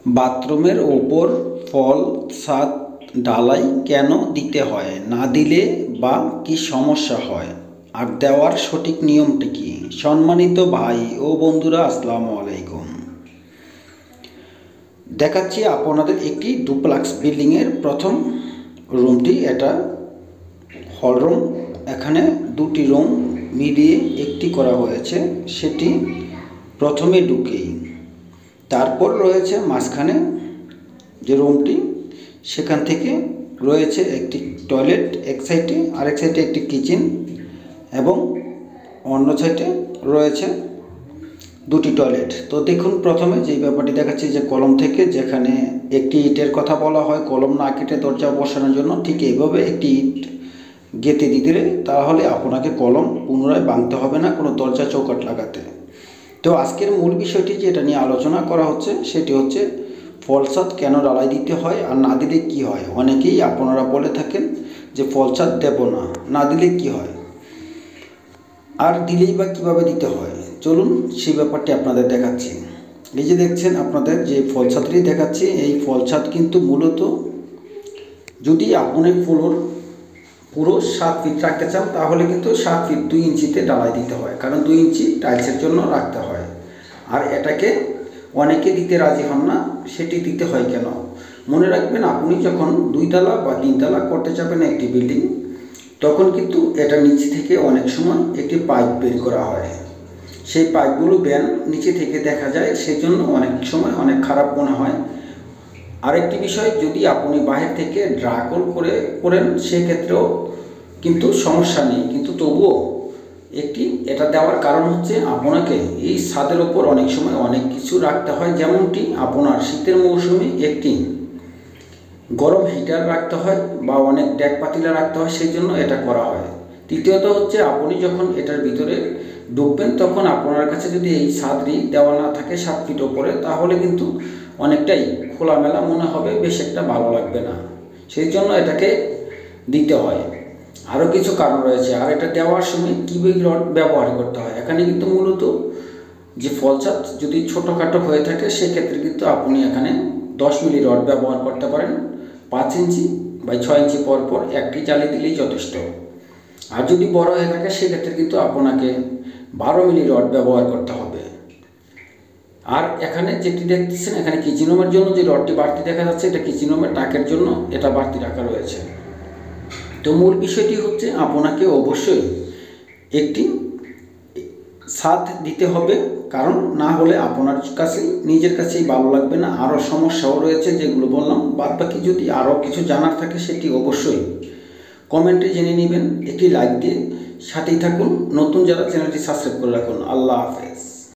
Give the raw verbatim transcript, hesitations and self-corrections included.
বাথরুমের ওপর ফল ছাদ ঢালাই কেন দিতে হয়, না দিলে বা কি সমস্যা হয়, আর দেওয়ার সঠিক নিয়মটি কি? সম্মানিত ভাই ও বন্ধুরা, আসসালামু আলাইকুম। দেখাচ্ছি আপনাদের একটি ডুপ্লেক্স বিল্ডিংয়ের প্রথম রুমটি। এটা হল রুম। এখানে দুটি রুম মিলিয়ে একটি করা হয়েছে। সেটি প্রথমে ঢুকেই তারপর রয়েছে মাঝখানে যে রুমটি, সেখান থেকে রয়েছে একটি টয়লেট এক সাইডে, আরেক সাইডে একটি কিচেন এবং অন্য সাইডে রয়েছে দুটি টয়লেট। তো দেখুন, প্রথমে যেই ব্যাপারটি দেখাচ্ছি যে কলম থেকে যেখানে একটি ইটের কথা বলা হয় কলম না কেটে দরজা বসানোর জন্য, ঠিক এইভাবে একটি ইট গেঁথে দিতে তাহলে আপনাকে কলম পুনরায় ভাঙতে হবে না কোনো দরজা চৌকাঠ লাগাতে। তো আজকের মূল বিষয়টি যেটা নিয়ে আলোচনা করা হচ্ছে সেটি হচ্ছে ফল ছাদ কেন ঢালাই দিতে হয় আর না দিলে কি হয়। অনেকেই আপনারা বলে থাকেন যে ফল ছাদ দেব না, না দিলে কি হয়, আর দিলেই বা কীভাবে দিতে হয়। চলুন সেই ব্যাপারটি আপনাদের দেখাচ্ছি। এই যে দেখছেন আপনাদের যে ফল ছাদটি দেখাচ্ছি, এই ফল ছাদ কিন্তু মূলত যদি আপনি ফ্লোর পুরো সাত ফিট রাখতে চান তাহলে কিন্তু সাত ফিট দুই ইঞ্চিতে ঢালাই দিতে হয়, কারণ দুই ইঞ্চি টাইলসের জন্য রাখতে হয়। আর এটাকে অনেকে দিতে রাজি হন না, সেটি দিতে হয় কেন? মনে রাখবেন, আপনি যখন দুইতলা বা তিনতলা করতে যাবেন একটি বিল্ডিং, তখন কিন্তু এটা নিচে থেকে অনেক সময় একটি পাইপ বের করা হয়। সেই পাইপগুলো ব্যান নিচে থেকে দেখা যায়, সেই জন্য অনেক সময় অনেক খারাপ মনে হয়। আরেকটি বিষয়, যদি আপনি বাহির থেকে ড্রাগল করে করেন সেক্ষেত্রেও কিন্তু সমস্যা নেই, কিন্তু তবুও একটি এটা দেওয়ার কারণ হচ্ছে আপনাকে এই ছাদের ওপর অনেক সময় অনেক কিছু রাখতে হয়। যেমনটি আপনার শীতের মৌসুমে একটি গরম হিটার রাখতে হয় বা অনেক ডেক পাতিলা রাখতে হয়, সেই জন্য এটা করা হয়। তৃতীয়ত হচ্ছে, আপনি যখন এটার ভিতরে ঢুকবেন তখন আপনার কাছে যদি এই ছাদটি দেওয়া না থাকে সাত ফিট ওপরে, তাহলে কিন্তু অনেকটাই খোলামেলা মনে হবে, বেশ একটা ভালো লাগবে না। সেই জন্য এটাকে দিতে হয়। আরও কিছু কারণ রয়েছে। আর এটা দেওয়ার সময় কিভাবে রড ব্যবহার করতে হয়, এখানে কিন্তু মূলত যে ফল ছাদ যদি ছোটোখাটো হয়ে থাকে সেক্ষেত্রে কিন্তু আপনি এখানে দশ মিলি রড ব্যবহার করতে পারেন। পাঁচ ইঞ্চি বা ছয় ইঞ্চি পর পর একটি জালি দিলেই যথেষ্ট। আর যদি বড় হয়ে থাকে সেক্ষেত্রে কিন্তু আপনাকে বারো মিলি রড ব্যবহার করতে হবে। আর এখানে যেটি দেখতেছেন, এখানে কিচেন রুমের জন্য যে রডটি বাড়তি দেখা যাচ্ছে, এটা কিচেন রুমের টাকের জন্য এটা বাড়তি রাখা রয়েছে। তো মূল বিষয়টি হচ্ছে আপনাকে অবশ্যই একটি ছাদ দিতে হবে, কারণ না হলে আপনার কাছে নিজের কাছেই ভালো লাগবে না। আরও সমস্যাও রয়েছে যেগুলো বললাম। বাদ বাকি যদি আরও কিছু জানার থাকে সেটি অবশ্যই কমেন্টে জেনে নেবেন। একটি লাইক দিয়ে সাথেই থাকুন। নতুন যারা চ্যানেলটি সাবস্ক্রাইব করে রাখুন। আল্লাহ হাফেজ।